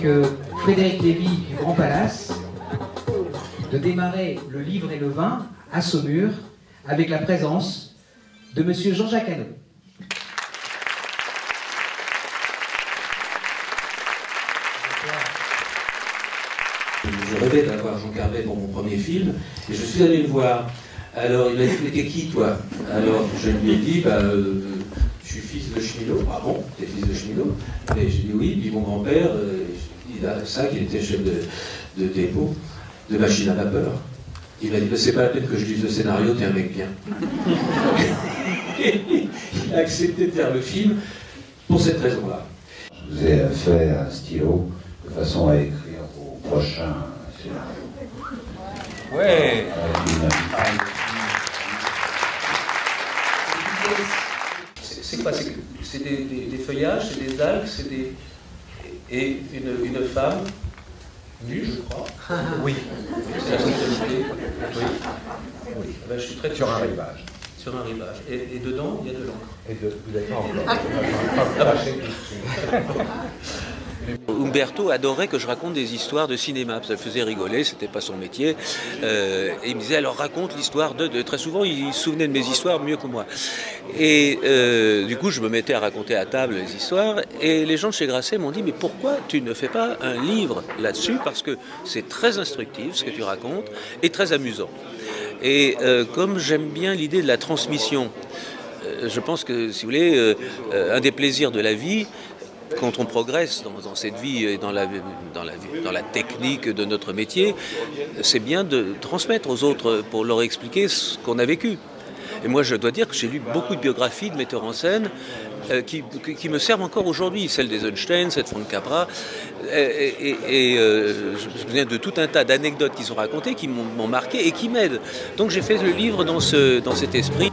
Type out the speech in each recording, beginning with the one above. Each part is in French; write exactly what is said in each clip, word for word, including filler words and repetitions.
euh, Frédéric Lévy du Grand Palace de démarrer le livre et le vin à Saumur avec la présence de Monsieur Jean-Jacques Hano. Je rêvais d'avoir Jean Carbet pour mon premier film, et je suis allé le voir. Alors, il m'a dit, mais t'es qui, toi? Alors, je lui ai dit, bah, euh, je suis fils de cheminot. Ah bon, t'es fils de cheminot? Et j'ai dit oui, puis mon grand-père, euh, il a ça, qui était chef de, de dépôt, de machine à vapeur. Il m'a dit, c'est pas la peine que je lise le scénario, t'es un mec bien. Il a accepté de faire le film pour cette raison-là. Je vous ai fait un stylo de façon à écrire au prochain scénario. Ouais. C'est quoi? C'est des, des, des feuillages, c'est des algues, c'est des... Et une, une femme nue, je crois. Oui. C'est la sexualité. Oui. Oui. Ben, je suis très sur un rivage. Sur un rivage. Et, et dedans, il y a de l'encre. Et de, vous n'êtes pas encore. Umberto adorait que je raconte des histoires de cinéma, ça le faisait rigoler, c'était pas son métier. Euh, et il me disait alors raconte l'histoire de, de... Très souvent il se souvenait de mes histoires mieux que moi. Et euh, du coup je me mettais à raconter à table les histoires et les gens de chez Grasset m'ont dit mais pourquoi tu ne fais pas un livre là-dessus, parce que c'est très instructif ce que tu racontes et très amusant. Et euh, comme j'aime bien l'idée de la transmission, euh, je pense que si vous voulez, euh, euh, un des plaisirs de la vie, quand on progresse dans, dans cette vie et dans la, dans, la, dans la technique de notre métier, c'est bien de transmettre aux autres pour leur expliquer ce qu'on a vécu. Et moi, je dois dire que j'ai lu beaucoup de biographies de metteurs en scène euh, qui, qui me servent encore aujourd'hui. Celle des Einstein, celle de Frank Capra. Et, et, et euh, je me souviens de tout un tas d'anecdotes qui sont racontées, qui m'ont marqué et qui m'aident. Donc j'ai fait le livre dans, ce, dans cet esprit.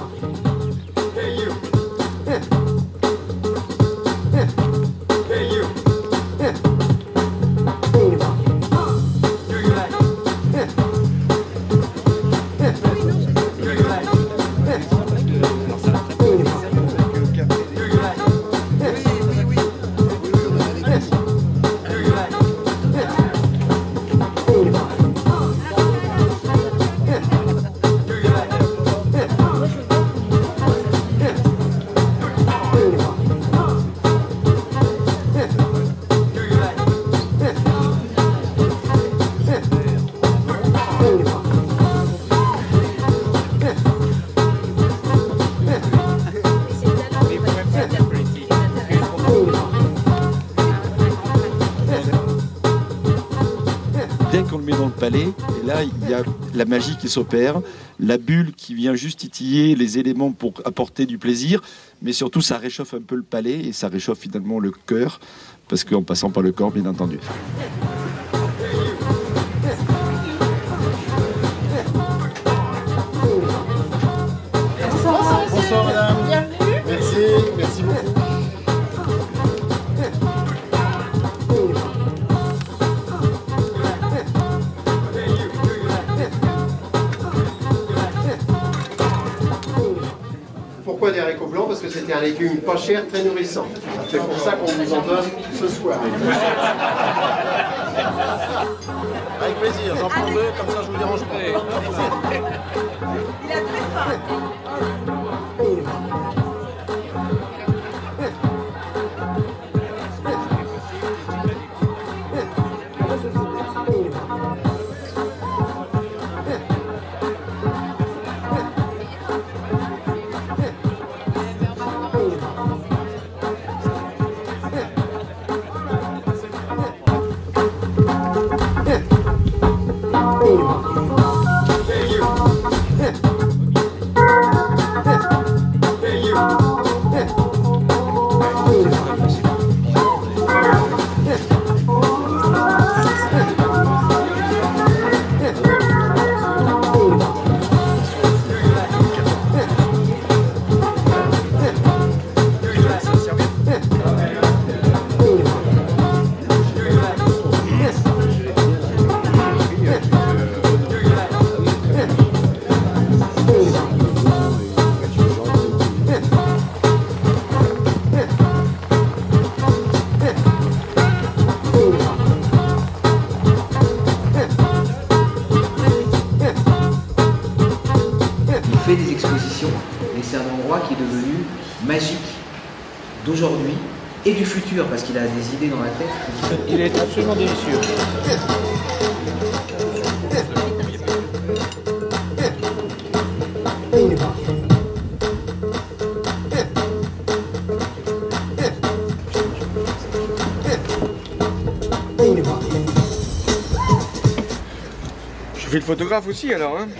Dès qu'on le met dans le palais, et là il y a la magie qui s'opère, la bulle qui vient juste titiller les éléments pour apporter du plaisir, mais surtout ça réchauffe un peu le palais et ça réchauffe finalement le cœur, parce qu'en passant par le corps bien entendu. Bonsoir, bonsoir madame. Bienvenue. Merci, merci beaucoup. Pourquoi des haricots blancs? Parce que c'était un légume pas cher, très nourrissant. C'est pour ça qu'on vous en donne ce soir. Avec plaisir, j'en prends deux, comme ça je vous dérange pas. Il a très faim. roi qui est devenu magique d'aujourd'hui et du futur, parce qu'il a des idées dans la tête. Il est absolument délicieux. Je fais le photographe aussi alors, hein.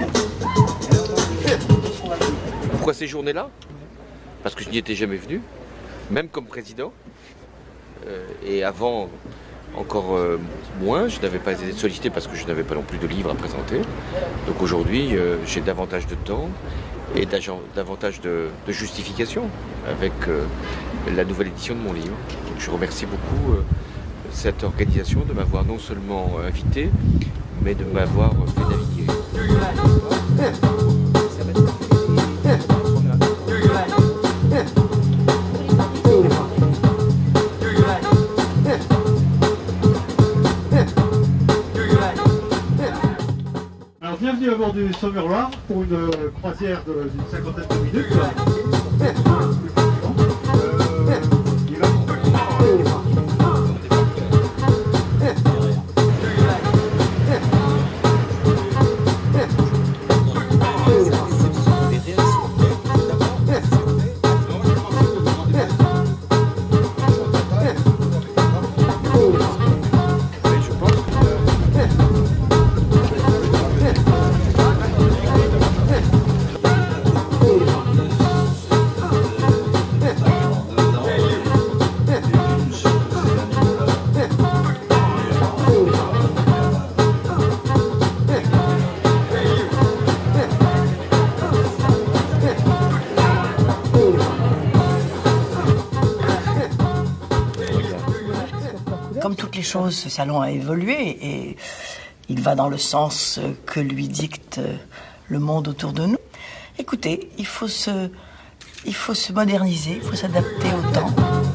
Pourquoi ces journées-là? Parce que je n'y étais jamais venu, même comme président. Euh, et avant, encore euh, moins, je n'avais pas été sollicité parce que je n'avais pas non plus de livres à présenter. Donc aujourd'hui, euh, j'ai davantage de temps et davantage de, de justification avec euh, la nouvelle édition de mon livre. Donc je remercie beaucoup euh, cette organisation de m'avoir non seulement invité, mais de m'avoir fait naviguer. Alors bienvenue à bord du Saumur-Loire pour une croisière d'une cinquantaine de minutes. Comme toutes les choses, ce salon a évolué et il va dans le sens que lui dicte le monde autour de nous. Écoutez, il faut se, il faut se moderniser, il faut s'adapter au temps.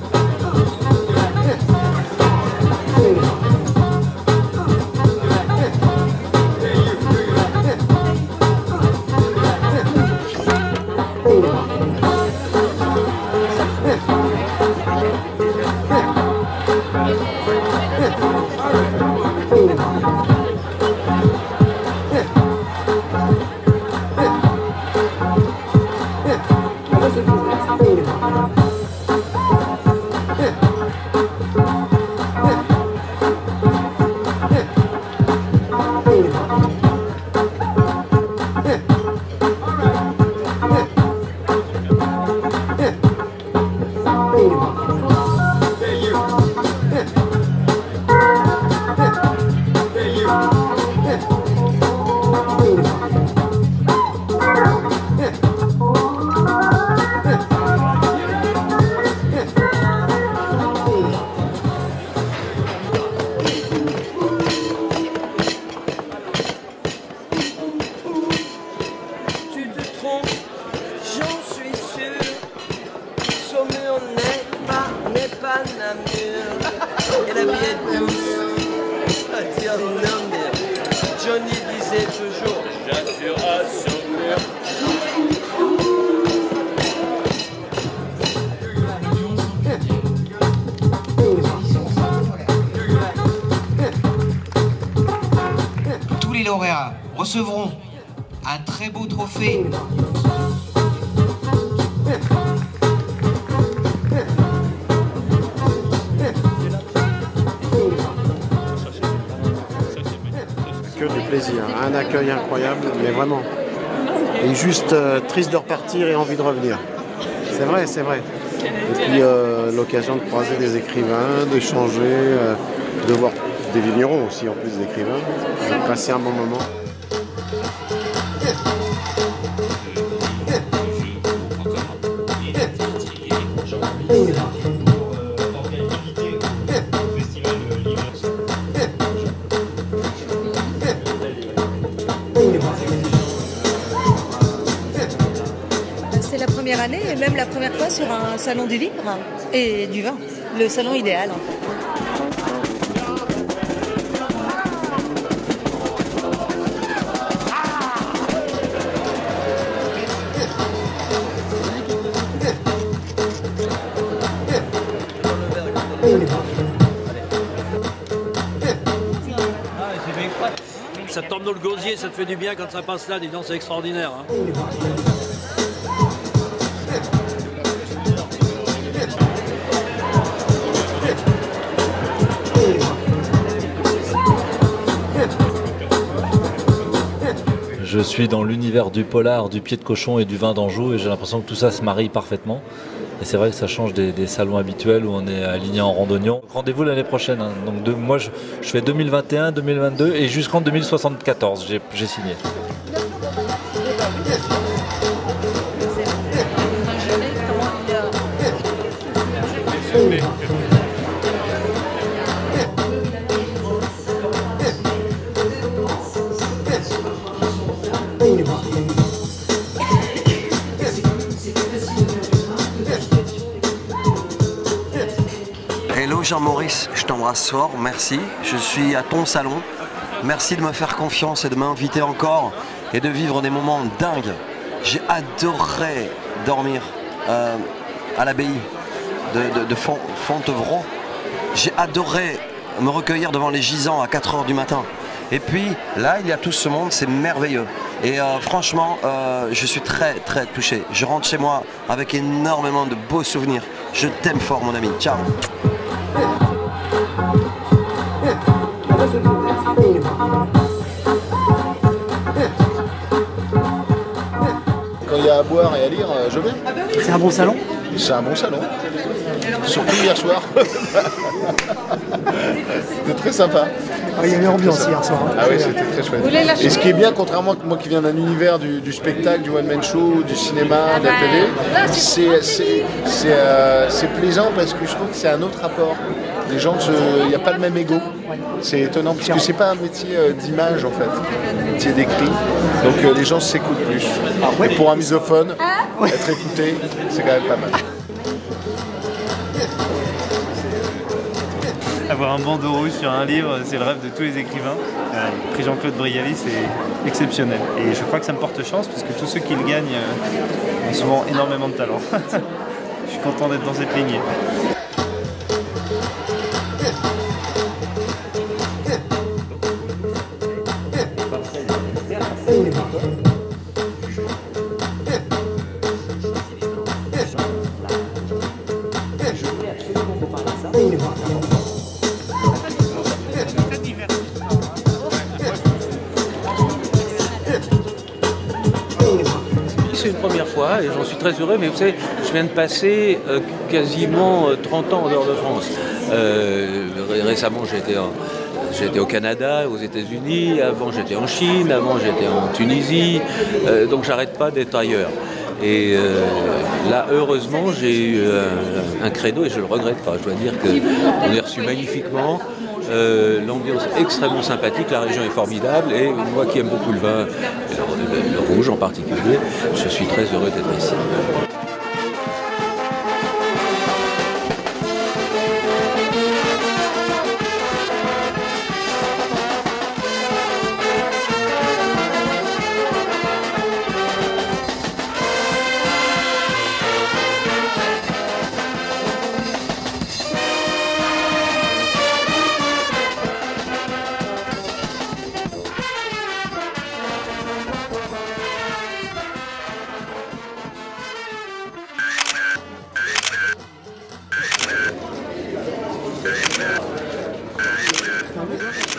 Et la vie est douce à dire non, mais Johnny disait toujours j'assure à Saumur. Tous les lauréats recevront un très beau trophée. Que du plaisir, un accueil incroyable, mais vraiment. Et juste euh, triste de repartir et envie de revenir. C'est vrai, c'est vrai. Et puis euh, l'occasion de croiser des écrivains, d'échanger, euh, de voir des vignerons aussi en plus d'écrivains, de passer un bon moment. C'est la première année et même la première fois sur un salon du livre et du vin. Le salon idéal en fait. ça tombe dans le gosier, ça te fait du bien quand ça passe là, dis donc, c'est extraordinaire. Hein. Je suis dans l'univers du polar, du pied de cochon et du vin d'Anjou et j'ai l'impression que tout ça se marie parfaitement. Et c'est vrai que ça change des, des salons habituels où on est aligné en randonnion. Rendez-vous l'année prochaine. Hein. Donc de, moi, je, je fais deux mille vingt et un, deux mille vingt-deux et jusqu'en deux mille soixante-quatorze, j'ai, j'ai signé. Hello Jean-Maurice, je t'embrasse fort, merci. Je suis à ton salon. Merci de me faire confiance et de m'inviter encore et de vivre des moments dingues. J'ai adoré dormir euh, à l'abbaye de, de, de Font, Fontevraud. J'ai adoré me recueillir devant les gisants à quatre heures du matin. Et puis là, il y a tout ce monde, c'est merveilleux. Et euh, franchement, euh, je suis très très touché. Je rentre chez moi avec énormément de beaux souvenirs. Je t'aime fort mon ami, ciao. Quand il y a à boire et à lire, je viens. C'est un bon salon? C'est un bon salon. Surtout hier soir. C'était très sympa. Ah, il y a une ambiance hier soir. Hein. Ah oui, c'était très chouette. Et ce qui est bien, contrairement à moi qui viens d'un univers du, du spectacle, du one-man show, du cinéma, de la télé, c'est, c'est, c'est, euh, c'est plaisant parce que je trouve que c'est un autre rapport. Les gens, il n'y a pas le même ego. C'est étonnant parce que c'est pas un métier euh, d'image en fait, un métier d'écrit. Donc euh, les gens s'écoutent plus. Et pour un misophone, être écouté, c'est quand même pas mal. Avoir un bandeau rouge sur un livre, c'est le rêve de tous les écrivains. Euh, le prix Jean-Claude Brialy, c'est exceptionnel. Et je crois que ça me porte chance, puisque tous ceux qui le gagnent euh, ont souvent énormément de talent. Je suis content d'être dans cette lignée. C'est une première fois et j'en suis très heureux, mais vous savez, je viens de passer euh, quasiment trente ans en dehors de France. Euh, ré récemment, j'étais en... J'étais au Canada, aux États-Unis, avant j'étais en Chine, avant j'étais en Tunisie, euh, donc j'arrête pas d'être ailleurs. Et euh, là, heureusement, j'ai eu un, un credo et je le regrette pas. Je dois dire qu'on est reçu magnifiquement, euh, l'ambiance est extrêmement sympathique, la région est formidable et moi qui aime beaucoup le vin, le, le, le rouge en particulier, je suis très heureux d'être ici. Amen. Amen.